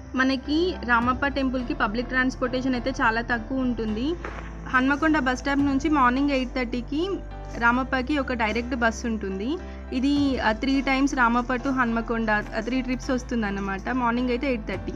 మనకి రామప్ప టెంపుల్కి public transportation అయితే చాలా తక్కువ ఉంటుంది. హన్మకొండ బస్ స్టాప్ నుంచి మార్నింగ్ 8:30కి రామప్పకి ఒక డైరెక్ట్ బస్సు ఉంటుంది. ఇది 3 times Ramappa to Hanamkonda 3 trips వస్తుంది అన్నమాట. మార్నింగ్ అయితే 8:30.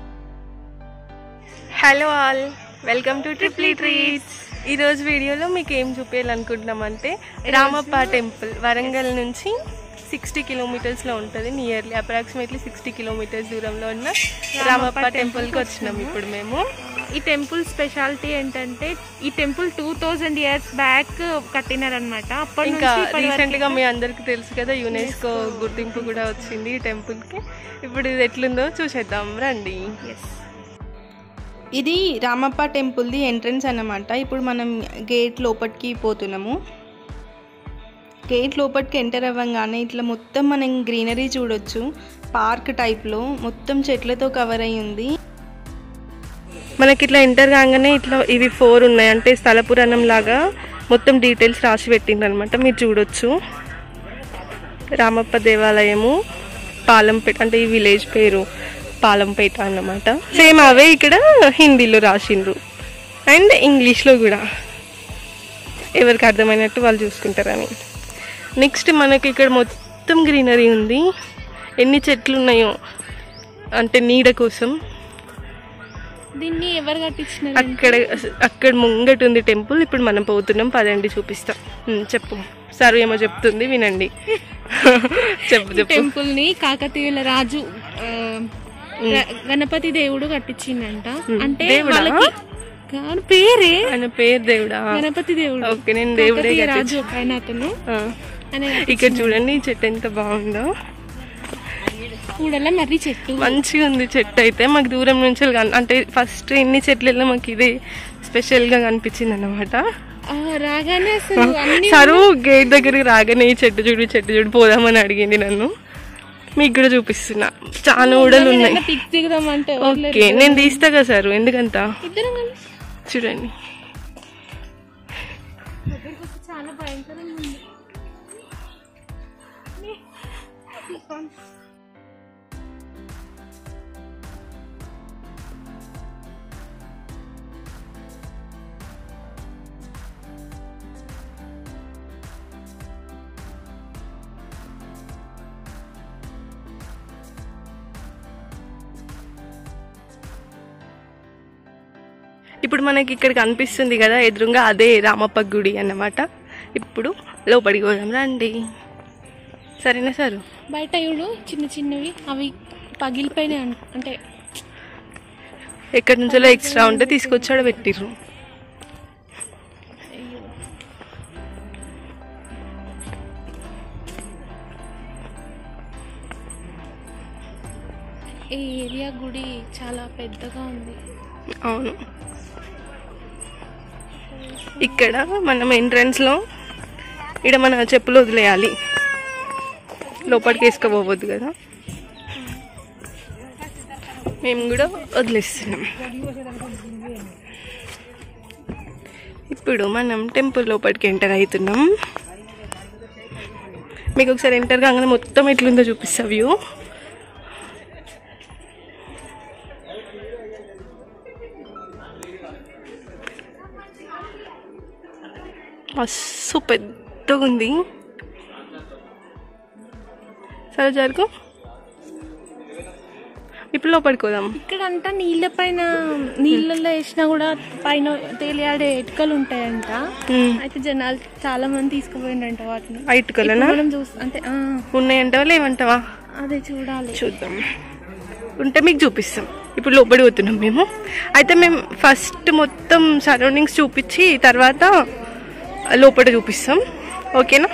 Hello all, welcome to triply treats. ఈరోజు వీడియోలో మీకు ఏం చూపించాలనుకుంటున్నామంటే రామప్ప టెంపుల్ వరంగల్ నుంచి 60 kilometers ఉంటుంది. నియర్లీ అప్రాక్సిమేట్లీ 60 kilometers దూరంలో ఉన్న రామప్ప టెంపుల్కి వచ్చినాం ఇప్పుడు మేము. ఈ టెంపుల్ స్పెషాలిటీ ఏంటంటే ఈ టెంపుల్ 2000 years బ్యాక్ కట్టినారనమాట. ఇంకా రీసెంట్గా మీ అందరికీ తెలుసు కదా, యునెస్కో గుర్తింపు కూడా వచ్చింది ఈ టెంపుల్కి. ఇప్పుడు ఇది ఎట్లుందో చూసేద్దాం రండి. ఇది రామప్ప టెంపుల్ది ఎంట్రన్స్ అన్నమాట. ఇప్పుడు మనం గేట్ లోపలికి పోతున్నాము. గేట్ లోపలికి ఎంటర్ అవ్వగానే ఇట్లా మొత్తం మనం గ్రీనరీ చూడొచ్చు. పార్క్ టైప్లో మొత్తం చెట్లతో కవర్ అయి ఉంది. మనకి ఇట్లా ఎంటర్ కాగానే ఇట్లా ఇవి 4 ఉన్నాయి, అంటే స్థల పురాణం లాగా మొత్తం డీటెయిల్స్ రాసి పెట్టిండ్రు అనమాట. మీరు చూడొచ్చు. రామప్ప దేవాలయము పాలంపేట, అంటే ఈ విలేజ్ పేరు పాలంపేట అన్నమాట. సేమ్ అవే ఇక్కడ హిందీలో రాసిండ్రు అండ్ ఇంగ్లీష్లో కూడా, ఎవరికి అర్థమైనట్టు వాళ్ళు చూసుకుంటారని. నెక్స్ట్ మనకి ఇక్కడ మొత్తం గ్రీనరీ ఉంది. ఎన్ని చెట్లు ఉన్నాయో, అంటే నీడ కోసం. దీన్ని ఎవరు కట్టించినారు? అక్కడ ముంగట ఉంది టెంపుల్. ఇప్పుడు మనం పోతున్నాం, పదండి చూపిస్తాం. చెప్పు సార్, ఏమో చెప్తుంది వినండి. చెప్పు. టెంపుల్ ని కాకతీయుల రాజు గణపతి దేవుడు కట్టించిందంట. అంటే వాళ్ళకి పేరే ఆయన పేరు దేవుడా? గణపతి దేవుడు. ఓకే, నేను దేవుడే రాజు అతను. ఇక్కడ చూడండి ఈ చెట్టు ఎంత బాగుందో. కూడల మర్రి చెట్టు మంచిగా ఉంది చెట్టు అయితే. మాకు దూరం నుంచి అంటే ఫస్ట్ ఎన్ని చెట్లలో మాకు ఇది స్పెషల్ గా కనిపించింది అన్నమాట. రాగానే సరు గేట్ దగ్గరికి రాగానే ఈ చెట్టు చూడు పోదామని అడిగింది నన్ను. మీకు కూడా చూపిస్తున్నా, చాలా ఊడలు ఉన్నాయి. ఓకే, నేను తీస్తా కదా సార్, ఎందుకంత. చూడండి చాలా భయంకరంగా ఉంది. ఇప్పుడు మనకి ఇక్కడ కనిపిస్తుంది కదా ఎదురుగా, అదే రామప్ప గుడి అన్నమాట. ఇప్పుడు లోపలికి పోదాం రండి. సరేనా సార్? బయట ఇవి చిన్న చిన్నవి అవి పగిలిపోయినాయి, అంటే ఎక్కడి నుంచో ఎక్స్ట్రా ఉంటే తీసుకొచ్చాడు పెట్టిర్రు. ఈ ఏరియా గుడి చాలా పెద్దగా ఉంది. అవును, ఇక్కడ మనం ఎంట్రన్స్లో ఇక్కడ మన చెప్పులు వదిలేయాలి, లోపలికి వేసుకోపోవద్దు కదా. మేము కూడా వదిలేస్తున్నాం. ఇప్పుడు మనం టెంపుల్ లోపలికి ఎంటర్ అవుతున్నాం. మీకు ఒకసారి ఎంటర్ కాగానే మొత్తం ఎట్లుందో చూపిస్తా వ్యూ. మస్తు పెద్దగా ఉంది. సరే జరుగు, ఇప్పుడు లోపలికి పోదాం. ఇక్కడ అంతా నీళ్ళల్లో వేసినా కూడా పైన తేలియాడే ఇటుకలు ఉంటాయంట. అయితే జనాలు చాలా మంది తీసుకుపోయిందంట వాటిని. ఆ ఇటుకలనా? అంటే ఉన్నాయంటావా లేవంటావా? అదే చూడాలి, చూద్దాం. ఉంటే మీకు చూపిస్తాం. ఇప్పుడు లోపలికి పోతున్నాం మేము. అయితే మేము ఫస్ట్ మొత్తం సరౌండింగ్స్ చూపించి తర్వాత లోపల చూపిస్తాం, ఓకేనా?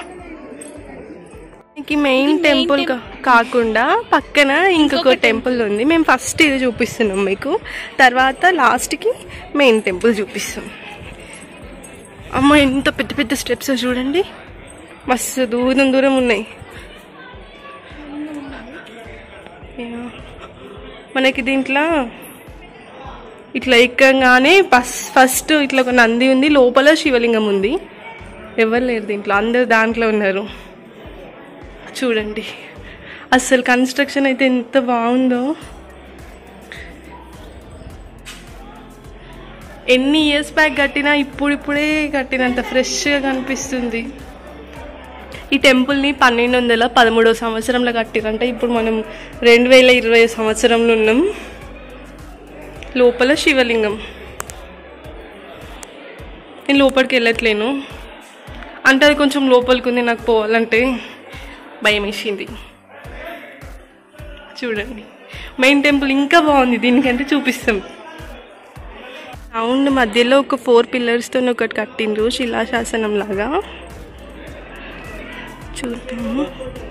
మెయిన్ టెంపుల్ కాకుండా పక్కన ఇంకొక టెంపుల్ ఉంది. మేము ఫస్ట్ ఇది చూపిస్తున్నాం మీకు, తర్వాత లాస్ట్కి మెయిన్ టెంపుల్ చూపిస్తాం. అమ్మ, ఎంత పెద్ద పెద్ద స్టెప్స్ చూడండి, మస్తు దూరం ఉన్నాయి. మనకి దీంట్లో ఇట్లా ఎక్కగానే ఫస్ట్ ఇట్లా ఒక నంది ఉంది, లోపల శివలింగం ఉంది. ఎవరు లేరు దీంట్లో, అందరు దాంట్లో ఉన్నారు. చూడండి అసలు కన్స్ట్రక్షన్ అయితే ఎంత బాగుందో. ఎన్ని ఇయర్స్ బ్యాక్ కట్టినా ఇప్పుడిప్పుడే కట్టినంత ఫ్రెష్గా కనిపిస్తుంది. ఈ టెంపుల్ని 1213 సంవత్సరంలో కట్టిరంటే ఇప్పుడు మనం 2020 సంవత్సరంలో ఉన్నాం. లోపల శివలింగం. నేను లోపలికి వెళ్ళట్లేను అంటే అది కొంచెం లోపలికి ఉంది, నాకు పోవాలంటే భయం వేసింది. చూడండి మెయిన్ టెంపుల్ ఇంకా బాగుంది, దీనికంటే చూపిస్తాం. రౌండ్ మధ్యలో ఒక 4 పిల్లర్స్తో ఒకటి కట్టిండ్రు శిలాశాసనం లాగా. చూద్దాము.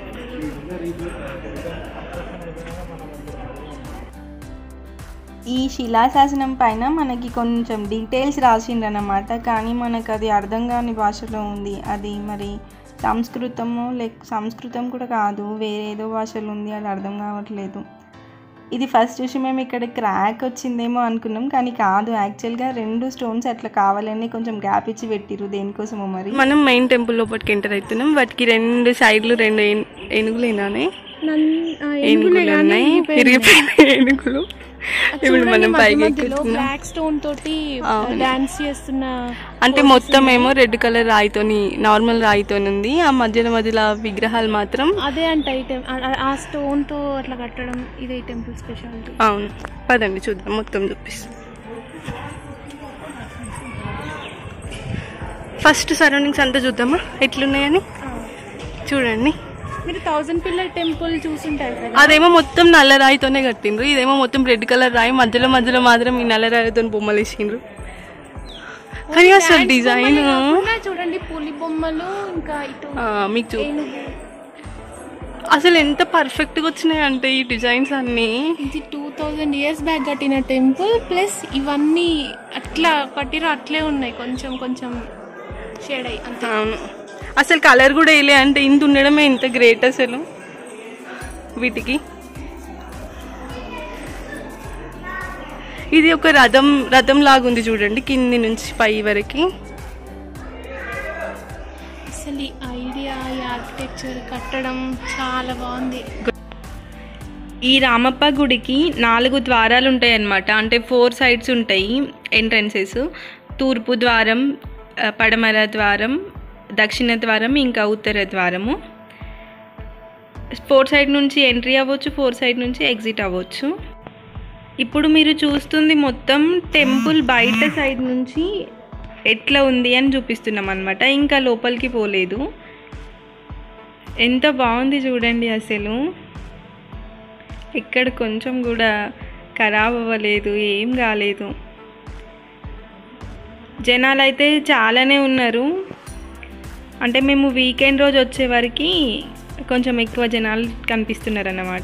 ఈ శిలాశాసనం పైన మనకి కొంచెం డీటెయిల్స్ రాసిండ్రన్నమాట, కానీ మనకు అది అర్థం కాని భాషలో ఉంది. అది మరి సంస్కృతం కూడా కాదు, వేరే ఏదో భాషలో ఉంది, అది అర్థం కావట్లేదు. ఇది ఫస్ట్ చూసి మేము ఇక్కడ క్రాక్ వచ్చిందేమో అనుకున్నాం, కానీ కాదు. యాక్చువల్గా 2 స్టోన్స్ అట్లా కావాలని కొంచెం గ్యాప్ ఇచ్చి పెట్టిరు, దేనికోసమో మరి. మనం మెయిన్ టెంపుల్ లోపలికి ఎంటర్ అవుతున్నాం. వాటికి 2 సైడ్లు 2 ఏనుగులేనానే ఏనుగులు ఉన్నాయి, విరిగిపోయిన ఏనుగులు. ఇప్పుడు మనం పైకి బ్లాక్ స్టోన్ తోటి డాన్స్ చేస్తున్న అంటే మొత్తం ఏమో రెడ్ కలర్ రాయితోని, నార్మల్ రాయితోని ఉంది. ఆ మధ్యలో విగ్రహాలు మాత్రం అదే అంటే ఆ స్టోన్ తో అట్లా కట్టడం ఇదే టెంపుల్ స్పెషాలిటీ. అవును, పదండి చూద్దాం, మొత్తం చూపిస్తాం. ఫస్ట్ సరౌండింగ్స్ అంతా చూద్దామా ఎట్లున్నాయని. చూడండి, మీరు 1000 పిల్లర్ టెంపుల్ చూసుంటారు కదా, అదేమో మొత్తం నల్ల రాయితోనే కట్టిండ్రు, ఇదేమో మొత్తం రెడ్ కలర్ రాయి, మధ్యలో మాత్రం ఈ నల్ల రాయితో బొమ్మలు వేసిండ్రు. కానీ అసలు డిజైన్ చూడండి, పులి బొమ్మలు, ఇంకా ఇటు మీకు అసలు ఎంత పర్ఫెక్ట్గా వచ్చినాయి అంటే ఈ డిజైన్స్ అన్నీ. ఇది 2000 ఇయర్స్ బ్యాక్ కట్టిన టెంపుల్, ప్లస్ ఇవన్నీ అట్లా కట్టిరు, అట్లే ఉన్నాయి, కొంచెం షేడ్ అయ్యి అంతే. అవును, అసలు కలర్ కూడా వేయలే అంటే ఇంత ఉండడమే ఇంత గ్రేట్ అసలు వీటికి. ఇది ఒక రథం లాగుంది చూడండి, కింది నుంచి పై వరకు. అసలు ఈ ఐడియా, ఈ ఆర్కిటెక్చర్, కట్టడం చాలా బాగుంది. ఈ రామప్ప గుడికి 4 ద్వారాలు ఉంటాయి అన్నమాట. అంటే 4 సైడ్స్ ఉంటాయి ఎంట్రన్సెస్. తూర్పు ద్వారం, పడమర ద్వారం, దక్షిణ ద్వారం, ఇంకా ఉత్తర ద్వారము. 4 సైడ్ నుంచి ఎంట్రీ అవ్వచ్చు, 4 సైడ్ నుంచి ఎగ్జిట్ అవ్వచ్చు. ఇప్పుడు మీరు చూస్తుంది మొత్తం టెంపుల్ బయట సైడ్ నుంచి ఎట్లా ఉంది అని చూపిస్తున్నాం అనమాట, ఇంకా లోపలికి పోలేదు. ఎంత బాగుంది చూడండి, అసలు ఇక్కడ కొంచెం కూడా ఖరాబ్ అవ్వలేదు, ఏం కాలేదు. జనాలు అయితే చాలానే ఉన్నారు. అంటే మేము వీకెండ్ రోజు వచ్చేవరకు కొంచెం ఎక్కువ జనాలు కనిపిస్తున్నారు అన్నమాట.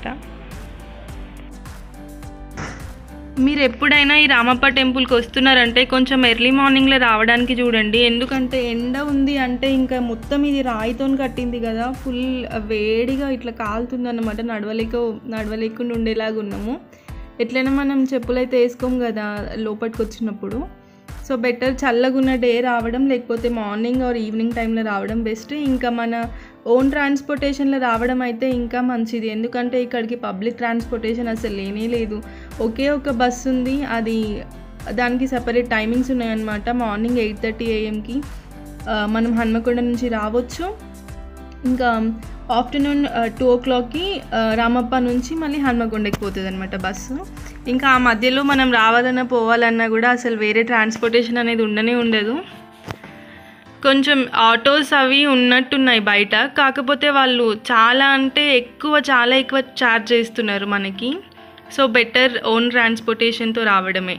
మీరు ఎప్పుడైనా ఈ రామప్ప టెంపుల్కి వస్తున్నారంటే కొంచెం ఎర్లీ మార్నింగ్లో రావడానికి చూడండి, ఎందుకంటే ఎండ ఉంది అంటే ఇంకా మొత్తం ఇది రాయితో కట్టింది కదా, ఫుల్ వేడిగా ఇట్లా కాలుతుంది అన్నమాట. నడవలేకుండా ఉండేలాగా ఉన్నాము. ఎట్లయినా మనం చెప్పులు అయితే వేసుకోము కదా లోపలికి వచ్చినప్పుడు. సో బెటర్ చల్లగా ఉన్న డే రావడం, లేకపోతే మార్నింగ్ ఆర్ ఈవినింగ్ టైంలో రావడం బెస్ట్. ఇంకా మన ఓన్ ట్రాన్స్పోర్టేషన్లో రావడం అయితే ఇంకా మంచిది, ఎందుకంటే ఇక్కడికి పబ్లిక్ ట్రాన్స్పోర్టేషన్ అసలు లేనే లేదు. ఒకే ఒక బస్సు ఉంది, అది దానికి సపరేట్ టైమింగ్స్ ఉన్నాయన్నమాట. మార్నింగ్ 8:30 AM మనం హన్మకొండ నుంచి రావచ్చు. ఇంకా ఆఫ్టర్నూన్ 2 o'clockకి రామప్ప నుంచి మళ్ళీ హన్మకొండకి పోతుంది అనమాట బస్సు. ఇంకా ఆ మధ్యలో మనం రావాలన్నా పోవాలన్నా కూడా అసలు వేరే ట్రాన్స్పోర్టేషన్ అనేది ఉండదు. కొంచెం ఆటోస్ అవి ఉన్నట్టున్నాయి బయట, కాకపోతే వాళ్ళు చాలా ఎక్కువ ఛార్జ్ చేస్తున్నారు మనకి. సో బెటర్ ఓన్ ట్రాన్స్పోర్టేషన్తో రావడమే.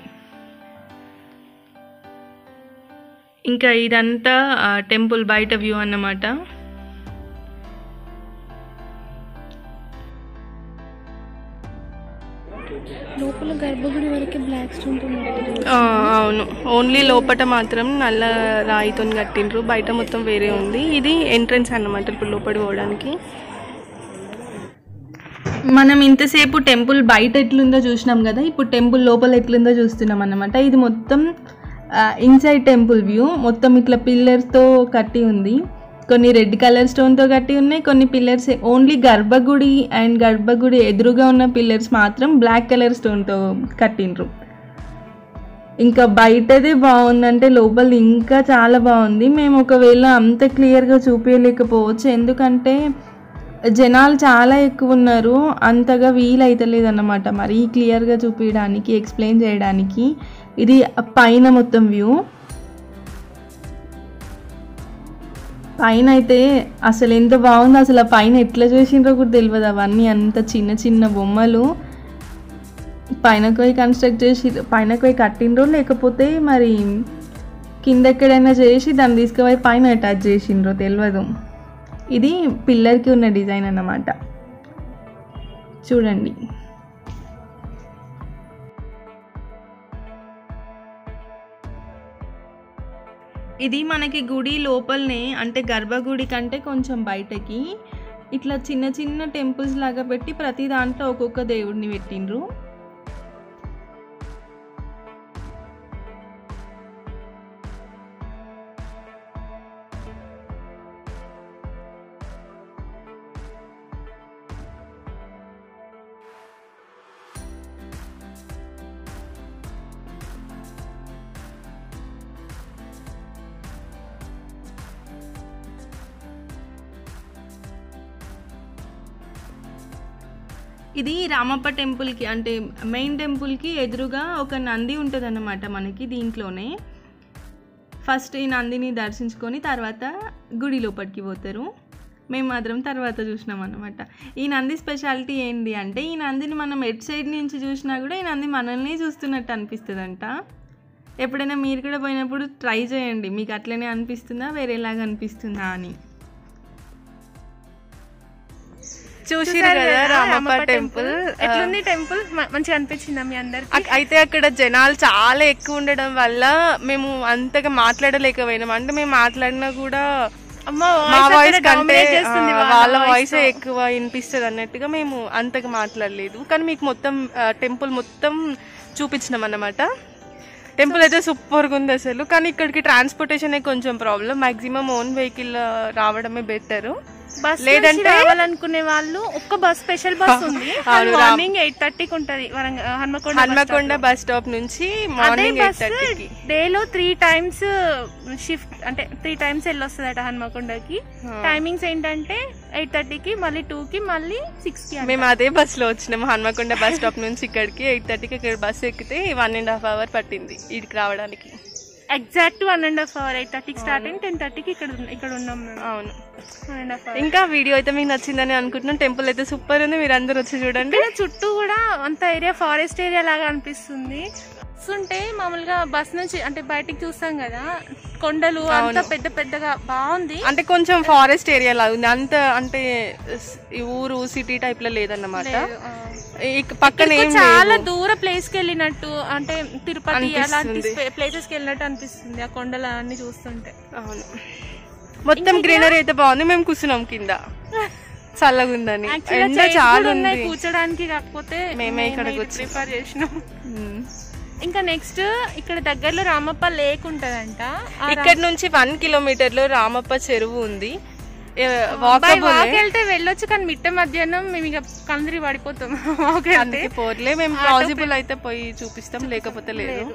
ఇంకా ఇదంతా టెంపుల్ బయట వ్యూ అన్నమాట. లోపల గర్భగుడి వరకు బ్లాక్ స్టోన్ తో అవును, ఓన్లీ లోపల మాత్రం నల్ల రాయితో కట్టిండ్రు, బయట మొత్తం వేరే ఉంది. ఇది ఎంట్రన్స్ అన్నమాట ఇప్పుడు లోపలికి పోవడానికి. మనం ఇంతసేపు టెంపుల్ బయట ఎట్లుందో చూసినాం కదా, ఇప్పుడు టెంపుల్ లోపల ఎట్లుందో చూస్తున్నాం అన్నమాట. ఇది మొత్తం ఇన్సైడ్ టెంపుల్ వ్యూ. మొత్తం ఇట్లా పిల్లర్స్తో కట్టి ఉంది, కొన్ని రెడ్ కలర్ స్టోన్తో కట్టి ఉన్నాయి, కొన్ని పిల్లర్స్ ఓన్లీ గర్భగుడి ఎదురుగా ఉన్న పిల్లర్స్ మాత్రం బ్లాక్ కలర్ స్టోన్తో కట్టిండ్రు. ఇంకా బయటదే బాగుందంటే లోపల ఇంకా చాలా బాగుంది. మేము ఒకవేళ అంత క్లియర్గా చూపించలేకపోవచ్చు, ఎందుకంటే జనాలు చాలా ఎక్కువ ఉన్నారు, అంతగా వీలైతలేదు అన్నమాట మరీ క్లియర్గా చూపించడానికి, ఎక్స్ప్లెయిన్ చేయడానికి. ఇది పైన మొత్తం వ్యూ. పైన అయితే అసలు ఎంత బాగుందో, అసలు ఆ పైన ఎట్లా చేసిండ్రో కూడా తెలియదు. అవన్నీ అంత చిన్న చిన్న బొమ్మలు పైనకు పోయి కన్స్ట్రక్ట్ చేసి పైనకు పోయి కట్టిండ్రో లేకపోతే మరి కింద ఎక్కడైనా చేసి దాన్ని తీసుకుపోయి పైన అటాచ్ చేసిండ్రో తెలియదు. ఇది పిల్లర్కి ఉన్న డిజైన్ అన్నమాట. చూడండి, ఇది మనకి గుడి లోపలనే, అంటే గర్భగుడి కంటే కొంచెం బయటకి ఇట్లా చిన్న చిన్న టెంపుల్స్ లాగా పెట్టి ప్రతి దాంట్లో ఒక్కొక్క దేవుడిని పెట్టిండ్రు. ఇది రామప్ప టెంపుల్కి, అంటే మెయిన్ టెంపుల్కి ఎదురుగా ఒక నంది ఉంటుంది అన్నమాట మనకి. దీంట్లోనే ఫస్ట్ ఈ నందిని దర్శించుకొని తర్వాత గుడి లోపలికి పోతారు. మేము మాత్రం తర్వాత చూసినాం అన్నమాట. ఈ నంది స్పెషాలిటీ ఏంటి అంటే, ఈ నందిని మనం ఎట్ సైడ్ నుంచి చూసినా కూడా ఈ నంది మనల్ని చూస్తున్నట్టు అనిపిస్తుందంట. ఎప్పుడైనా మీరు కూడా పోయినప్పుడు ట్రై చేయండి, మీకు అట్లనే అనిపిస్తుందా వేరేలాగా అనిపిస్తుందా అని. చూసిరు కదా రామప్ప టెంపుల్. ఎట్లుంది టెంపుల్? మంచిగా అనిపించిందా మీ అందరికి? అయితే అక్కడ జనాలు చాలా ఎక్కువ ఉండడం వల్ల మేము అంతగా మాట్లాడలేకపోయినాం. అంటే మేము మాట్లాడినా కూడా మా వాయిస్ కంటే వాళ్ళ వాయిస్ ఎక్కువ వినిపిస్తుంది అన్నట్టుగా మేము అంతగా మాట్లాడలేదు. కానీ మీకు మొత్తం టెంపుల్ మొత్తం చూపించినాం అన్నమాట. టెంపుల్ అయితే సూపర్గా ఉంది అసలు. కానీ ఇక్కడికి ట్రాన్స్పోర్టేషన్ కొంచెం ప్రాబ్లం. మాక్సిమం ఓన్ వెహికల్ రావడమే బెటర్. బస్ లేదంటే రావాలనుకునే వాళ్ళు ఒక్క బస్, స్పెషల్ బస్ ఉంది. మార్నింగ్ 8:30కి ఉంటది హన్మకొండ బస్ స్టాప్ నుంచి. మార్నింగ్ 8:30కి డేలో 3 times షిఫ్ట్, అంటే 3 times వెళ్ళొస్తుందట హన్మకొండకి. టైమింగ్స్ ఏంటంటే 8:30కి, మళ్ళీ 2కి, మళ్ళీ 6కి. మేము అదే బస్ లో వచ్చినాము హన్మకొండ బస్ స్టాప్ నుంచి ఇక్కడికి. 8:30కి ఇక్కడ బస్ ఎక్కితే 1.5 hours పట్టింది ఇక్కడికి రావడానికి. Exact 1.5 hours. 8:30కి స్టార్ట్ అయింది, 10:30కి ఇక్కడ ఉన్నాం. అవును. ఇంకా వీడియో అయితే మీకు నచ్చిందని అనుకుంటున్నాను. టెంపుల్ అయితే సూపర్ ఉంది, మీరు అందరు వచ్చి చూడండి. చుట్టూ కూడా అంత ఏరియా ఫారెస్ట్ ఏరియా లాగా అనిపిస్తుంది. ఉంటే మామూలుగా బస్ నుంచి అంటే బయటికి చూస్తాం కదా, కొండలు అంత పెద్ద పెద్దగా బాగుంది. అంటే కొంచెం ఫారెస్ట్ ఏరియా లాగా ఉంది, అంత అంటే ఊరు సిటీ టైప్ లో లేదన్నమాట. పక్కన చాలా దూర ప్లేస్ కి వెళ్ళినట్టు, అంటే తిరుపతి అలాంటి ప్లేసెస్ కి వెళ్ళినట్టు అనిపిస్తుంది ఆ కొండలు అన్ని చూస్తుంటే. అవును, మొత్తం గ్రీనరీ అయితే బాగుంది. మేము కూర్చున్నాం కింద, చల్లగా ఉందని. ఎండ చాలా ఉంది కూర్చోడానికి, కాకపోతే మేమే ఇక్కడ ప్రిఫర్ చేసినాం. ఇంకా నెక్స్ట్ ఇక్కడ దగ్గరలో రామప్ప లేక్ ఉంటదంట. ఇక్కడ నుంచి 1 kilometer లో రామప్ప చెరువు ఉంది. వెళ్తే వెళ్ళొచ్చు, కానీ మిట్ట మధ్యాహ్నం మేము ఇక కందిరి పడిపోతాం. అందుకే పోర్లే, మేము పాసిబుల్ అయితే పోయి చూపిస్తాం, లేకపోతే లేదు.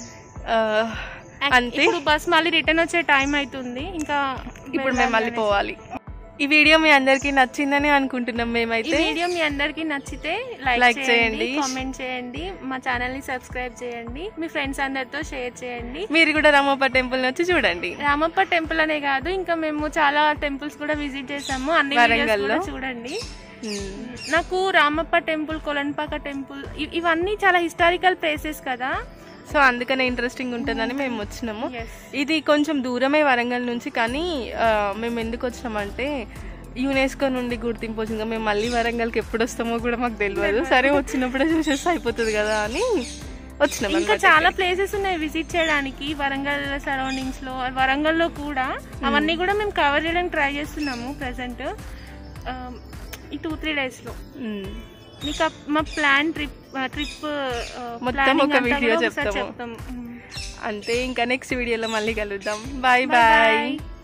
అంతే. బస్ మళ్ళీ రిటర్న్ వచ్చే టైం అవుతుంది, ఇంకా ఇప్పుడు మేము మళ్ళీ పోవాలి. ఈ వీడియో మీ అందరికి నచ్చిందని అనుకుంటున్నాం. మేమైతే ఈ వీడియో మీ అందరికి నచ్చితే లైక్ చేయండి, కామెంట్ చేయండి, మా ఛానల్ ని సబ్స్క్రైబ్ చేయండి, మీ ఫ్రెండ్స్ అందరితో షేర్ చేయండి. మీరు కూడా రామప్ప టెంపుల్ వచ్చి చూడండి. రామప్ప టెంపుల్ అనే కాదు, ఇంకా మేము చాలా టెంపుల్స్ కూడా విజిట్ చేసాము, అన్ని వరంగల్లో చూడండి. నాకు రామప్ప టెంపుల్, కొలన్పాక టెంపుల్ ఇవన్నీ చాలా హిస్టారికల్ ప్లేసెస్ కదా, సో అందుకనే ఇంట్రెస్టింగ్ ఉంటుందని మేము వచ్చినాము. ఇది కొంచెం దూరమే వరంగల్ నుంచి, కానీ మేము ఎందుకు వచ్చినామంటే యునెస్కో నుండి గుర్తింపు వచ్చింది. మేము మళ్ళీ వరంగల్కి ఎప్పుడు వస్తామో కూడా మాకు తెలియదు. సరే వచ్చినప్పుడే చూసేస్తే అయిపోతుంది కదా అని వచ్చినాము. ఇంకా చాలా ప్లేసెస్ ఉన్నాయి విజిట్ చేయడానికి వరంగల్ సరౌండింగ్స్ లో, వరంగల్లో కూడా. అవన్నీ కూడా మేము కవర్ చేయడానికి ట్రై చేస్తున్నాము ప్రెసెంట్ ఈ 2-3 days లో. మీకు మా ప్లాన్ ట్రిప్ మొత్తం ఒక వీడియో చెప్తాము అంతే. ఇంకా నెక్స్ట్ వీడియోలో మళ్ళీ కలుద్దాం. Bye bye.